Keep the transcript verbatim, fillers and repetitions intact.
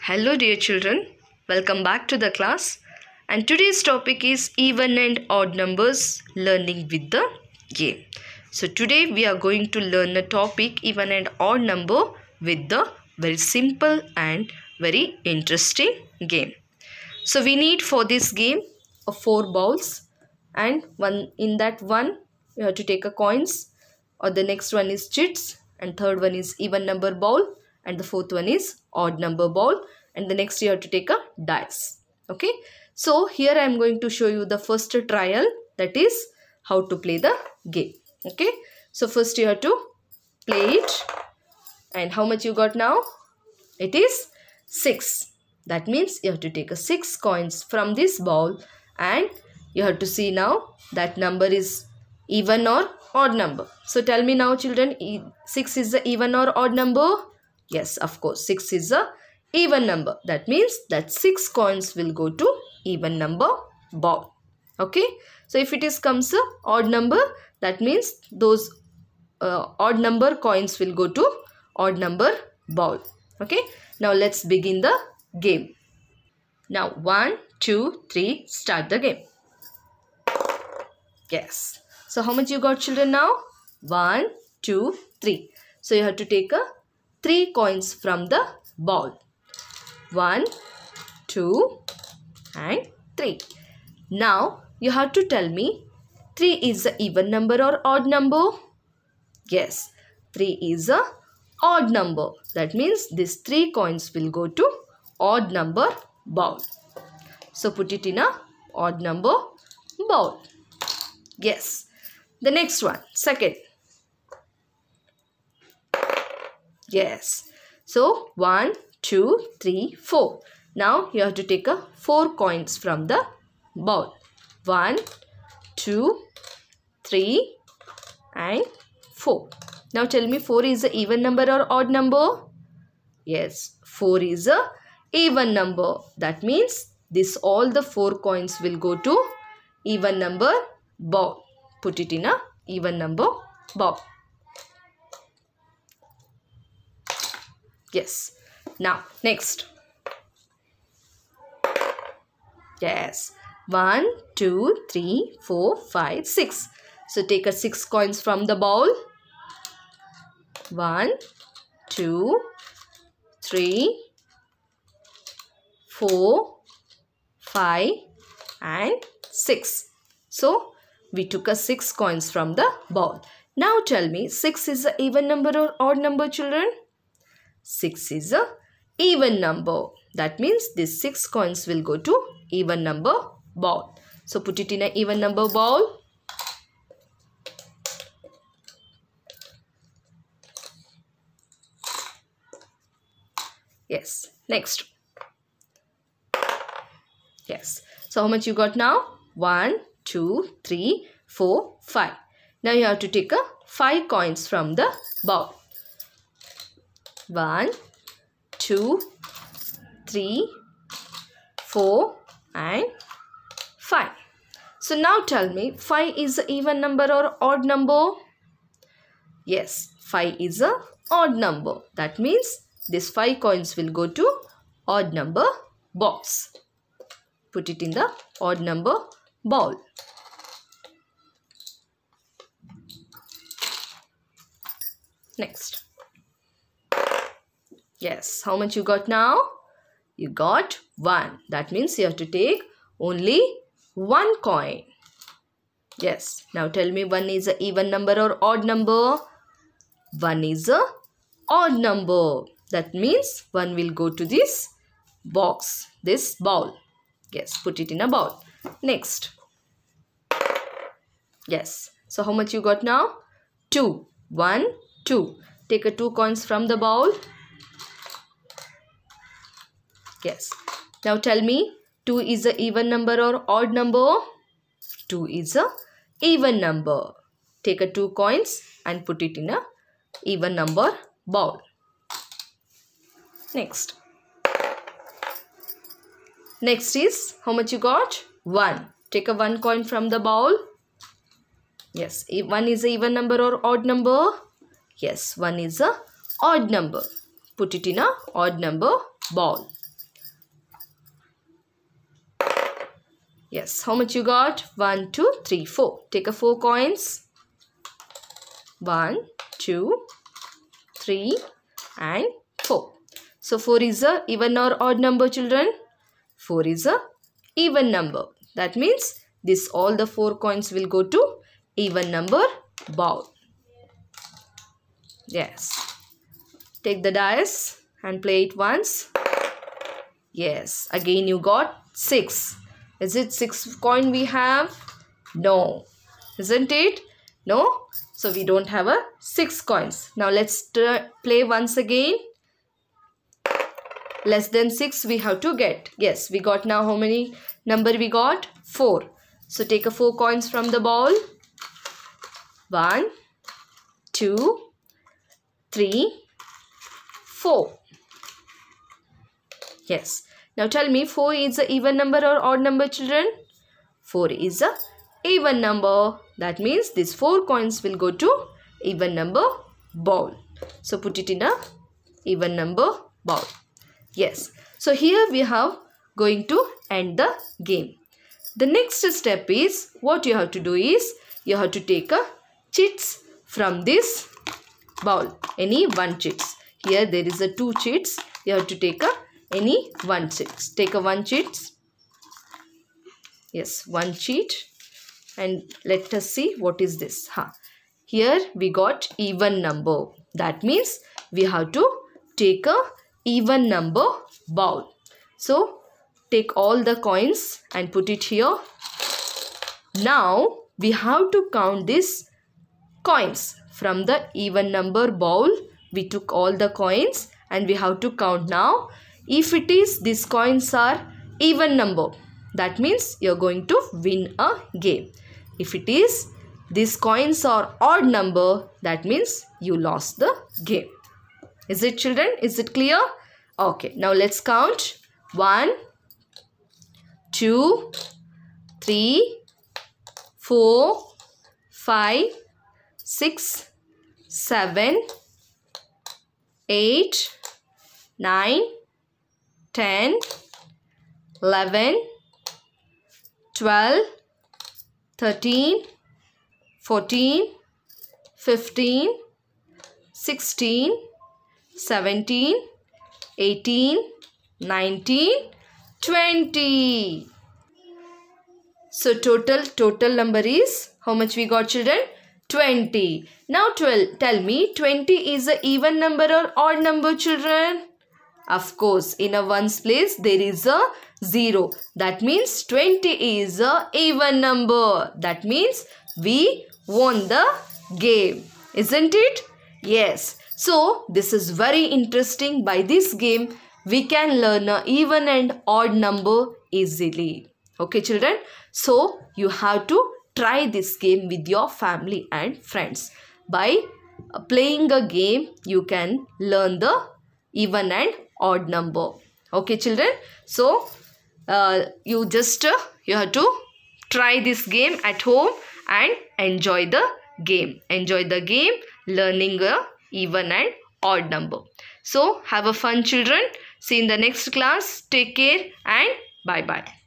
Hello dear children, welcome back to the class, and today's topic is even and odd numbers learning with the game. So today we are going to learn a topic even and odd number with the very simple and very interesting game. So we need for this game a four balls, and one in that one you have to take a coins, or the next one is chits, and third one is even number ball, and the fourth one is odd number ball, and the next you have to take a dice. Okay, so here I am going to show you the first trial, that is how to play the game. Okay, so first you have to play it, and how much you got now? It is six. That means you have to take a six coins from this ball, and you have to see now that number is even or odd number. So tell me now children, six is the even or odd number? Yes, of course, six is a even number. That means that six coins will go to even number ball. Okay, so if it is comes a odd number, that means those uh, odd number coins will go to odd number ball. Okay, now let's begin the game. Now one, two, three, start the game. Yes, so how much you got children now? One, two, three. So you have to take a three coins from the ball. One, two, and three. Now you have to tell me, three is a even number or odd number? Yes, three is a odd number. That means these three coins will go to odd number ball. So put it in a odd number ball. Yes. The next one, second. Yes. So one, two, three, four. Now you have to take a four coins from the ball. One, two, three, and four. Now tell me, four is a even number or odd number? Yes, four is a even number. That means this all the four coins will go to even number ball. Put it in a even number ball. Yes. Now next. Yes. One, two, three, four, five, six. So take a six coins from the ball. One, two, three, four, five, and six. So we took a six coins from the ball. Now tell me, six is an even number or odd number children? six is a even number. That means these six coins will go to even number ball. So put it in an even number ball. Yes. Next. Yes. So how much you got now? One, two, three, four, five. Now you have to take a five coins from the ball. One, two, three, four, and five. So now tell me, five is an even number or odd number? Yes, five is a odd number. That means these five coins will go to odd number box. Put it in the odd number ball. Next. Yes, how much you got now? You got one. That means you have to take only one coin. Yes, now tell me, one is an even number or odd number? one is a odd number. That means one will go to this box, this ball. Yes, put it in a ball. Next. Yes, so how much you got now? two. one, two. Take a two coins from the ball. Yes. Now tell me, two is a even number or odd number? two is a even number. Take a two coins and put it in a even number ball. Next. Next is, how much you got? one. Take a one coin from the ball. Yes. one is a even number or odd number? Yes. one is a odd number. Put it in a odd number ball. Yes, how much you got? one, two, three, four. Take a four coins. one, two, three and four. So four is a even or odd number, children? four is a even number. That means this all the four coins will go to even number bowl. Yes. Take the dice and play it once. Yes. Again you got six. Is it six coin we have? No. Isn't it? No. So we don't have a six coins. Now let's play once again. Less than six we have to get. Yes, we got now how many number we got? four. So take a four coins from the ball. one, two, three, four. Yes. Now tell me, four is an even number or odd number, children? four is a even number. That means these four coins will go to even number bowl. So put it in a even number bowl. Yes. So here we have going to end the game. The next step is, what you have to do is, you have to take a chits from this bowl. Any one chits. Here there is a two chits. You have to take a any one chits. Take a one chits. Yes, one cheat. And let us see what is this. Huh. Here we got even number. That means we have to take a even number bowl. So take all the coins and put it here. Now we have to count these coins from the even number bowl. We took all the coins and we have to count now. If it is, these coins are even number, that means you're going to win a game. If it is, these coins are odd number, that means you lost the game. Is it, children? Is it clear? Okay, now let's count. one, two, three, four, five, six, seven, eight, nine, ten, eleven, twelve, thirteen, fourteen, fifteen, sixteen, seventeen, eighteen, nineteen, twenty. So total total number is, how much we got, children? twenty. Now twelve, tell me, twenty is an even number or odd number, children? Of course, in a ones place there is a zero. That means twenty is a even number. That means we won the game. Isn't it? Yes. So this is very interesting. By this game we can learn a even and odd number easily. Okay, children. So you have to try this game with your family and friends. By playing a game you can learn the even and odd number. Okay, children. So uh, you just uh, you have to try this game at home and enjoy the game. Enjoy the game learning a even and odd number. So have a fun, children. See you in the next class. Take care and bye bye.